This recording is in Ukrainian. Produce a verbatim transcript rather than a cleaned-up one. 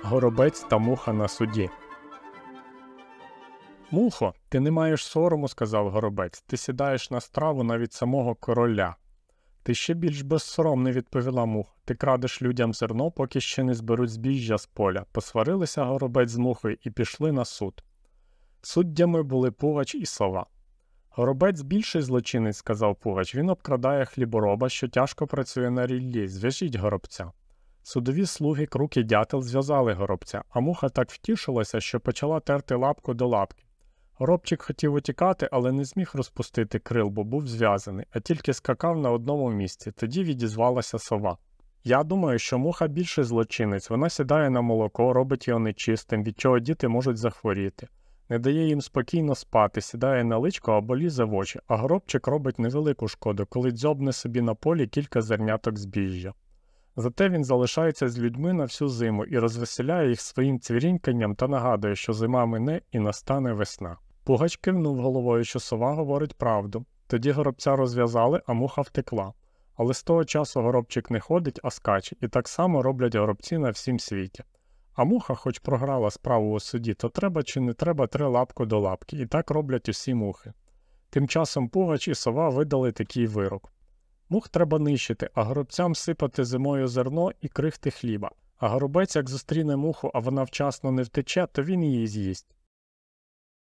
Горобець та муха на суді. «Мухо, ти не маєш сорому, – сказав горобець, – ти сідаєш на страву навіть самого короля». «Ти ще більш безсоромний, – відповіла муха, – ти крадеш людям зерно, поки ще не зберуть збіжжя з поля». Посварилися горобець з мухою і пішли на суд. Суддями були Пугач і Сова. «Горобець більший злочинець, – сказав Пугач, – він обкрадає хлібороба, що тяжко працює на ріллі, зв'яжіть горобця». Судові слуги Крук і Дятел зв'язали горобця, а муха так втішилася, що почала терти лапку до лапки. Горобчик хотів утікати, але не зміг розпустити крил, бо був зв'язаний, а тільки скакав на одному місці. Тоді відізвалася Сова. «Я думаю, що муха більший злочинець, вона сідає на молоко, робить його нечистим, від чого діти можуть захворіти. Не дає їм спокійно спати, сідає на личко або лізе в очі, а горобчик робить невелику шкоду, коли дзьобне собі на полі кілька зерняток збіжжя. Зате він залишається з людьми на всю зиму і розвеселяє їх своїм цвіріньканням та нагадує, що зима мине і настане весна». Пугач кивнув головою, що Сова говорить правду. Тоді горобця розв'язали, а муха втекла. Але з того часу горобчик не ходить, а скаче, і так само роблять горобці на всім світі. А муха, хоч програла справу у суді, то треба чи не треба три лапку до лапки, і так роблять усі мухи. Тим часом Пугач і Сова видали такий вирок. Мух треба нищити, а горобцям сипати зимою зерно і крихти хліба. А горобець, як зустріне муху, а вона вчасно не втече, то він її з'їсть.